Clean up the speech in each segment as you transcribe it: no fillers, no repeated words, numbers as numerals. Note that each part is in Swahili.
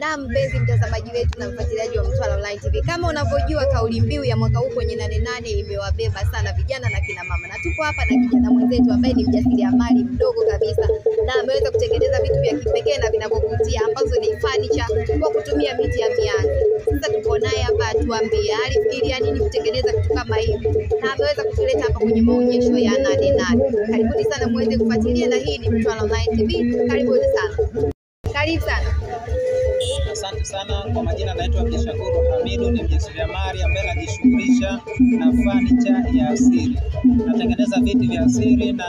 Na mpenzi mtazamaji wetu na mfuatiliaji wa Mtwara Online TV, kama unavyojua kauli mbiu ya mwaka huu kwenye 88 imewabeba sana vijana na kina mama, na tupo hapa na kijana mwenzetu ambaye ni mjasiriamali mdogo kabisa na ameweza kutengeneza vitu vya kipekee na vinavyovutia ambazo ni furniture kwa kutumia miti ya mianzi. Sasa tuko naye hapa atuambie alifikiria nini kutengeneza vitu kama hivi, na ameweza kutuleta hapa kwenye maonyesho ya 88. Karibuni sana muweze kufuatilia, na hii ni Mtwara Online TV. Karibuni sana. Karibu sana. Asante sana. Kwa majina naitwa Abdishakuru Hamidu, ni mjasiriamali ambaye anajishughulisha na furniture ya asili. Natengeneza viti vya asili na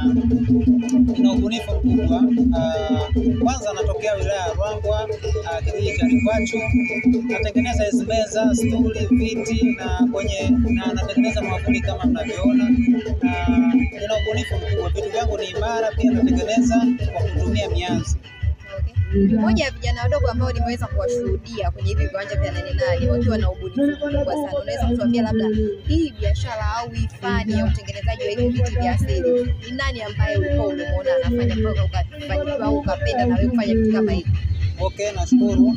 ina ubunifu mkubwa. Kwanza natokea wilaya ya Ruangwa, kijiji cha Likwachu. Natengeneza hizi meza, stuli, viti na natengeneza mwavuli kama mnavyoona. Ina ubunifu mkubwa. Vitu vyangu ni imara, pia natengeneza kwa kutumia mianzi. Mmoja ya vijana wadogo ambao nimeweza kuwashuhudia kwenye hivi viwanja vya 88 wakiwa na ubunifu mkubwa sana. Unaweza kutuambia labda hii biashara au hii fani ya utengenezaji wa hivi vitu vya asili, ni nani ambaye ulikuwa umeona anafanya mpaka ukafanikiwa au ukapenda na wewe kufanya vitu kama hivi? Okay, nashukuru.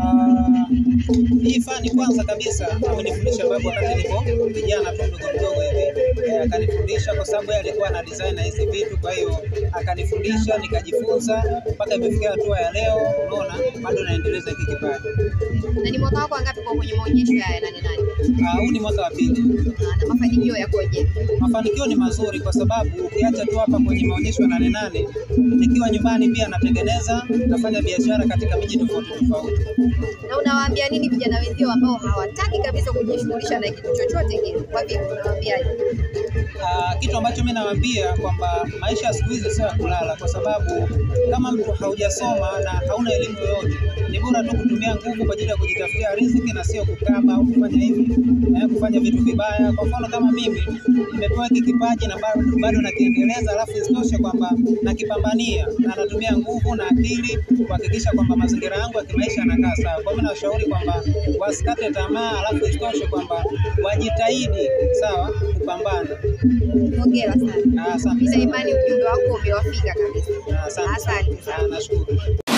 Hii fani kwanza kabisa amenifundisha babu wakati nipo kijana tu mdogo hivi. Akanifundisha kwa sababu yeye alikuwa na design hizi vitu, kwa hiyo akanifundisha nikajifunza mpaka imefikia hatua ya leo. Unaona, bado naendeleza hiki kipaji. Na ni mwaka wako ngapi kwa kwenye maonyesho haya 88? Huu ni mwaka wa 2. Na mafanikio yakoje? Mafanikio ni mazuri kwa sababu ukiacha tu hapa kwenye maonyesho ya 88, nikiwa nyumbani pia natengeneza, nafanya biashara katika miji tofauti. Na unawaambia nini vijana wenzio ambao hawataki kabisa kujishughulisha na kitu chochote kile? Kwa vipi unawaambiaje? Kitu ambacho mimi nawaambia kwamba maisha siku hizi sio ya kulala, kwa sababu kama mtu haujasoma na hauna elimu yoyote, ni bora tu kutumia nguvu kwa ajili ya kujitafutia riziki na sio kukaba au kufanya hivi kufanya vitu vibaya. Kwa mfano kama mimi nimepewa hiki kipaji na bado nakiendeleza, alafu isitoshe kwamba nakipambania na natumia nguvu na akili kuhakikisha kwamba mazingira yangu ya kimaisha yanakaa sawa. Kwa hiyo nawashauri kwamba wasikate tamaa, alafu isitoshe kwamba wajitahidi sawa kupambana. Hongera sana. Asante. Nina imani ujumbe wako umewafika kabisa. Asante sana. Nashukuru.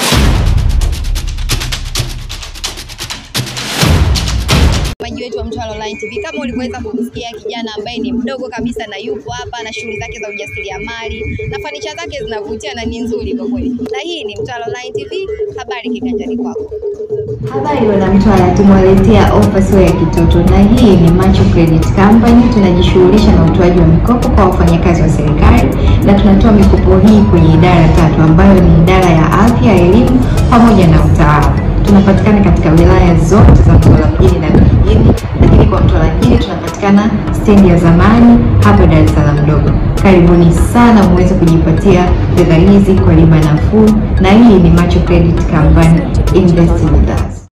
Mtazamaji wetu wa Mtwara Online TV, kama ulivyoweza kumsikia kijana ambaye ni mdogo kabisa na yupo hapa na shughuli zake za ujasiriamali na fanicha zake zinavutia na ni nzuri kwa kweli. Na hii ni Mtwara Online TV, habari kiganjani kwako. Habari wana Mtwara, tumewaletea ofa sio ya kitoto, na hii ni Macho Credit Company. Tunajishughulisha na utoaji wa mikopo kwa wafanyakazi wa serikali, na tunatoa mikopo hii kwenye idara 3 ambayo ni idara ya afya, elimu pamoja na utawala. Tunapatikana katika wilaya zote za Mtwara mjini na vijijini, lakini kwa Mtwara mjini tunapatikana stendi ya zamani hapa Dar es Salaam ndogo. Karibuni sana muweze kujipatia fedha hizi kwa riba nafuu, na hii ni Macho Credit Company. Invest with us.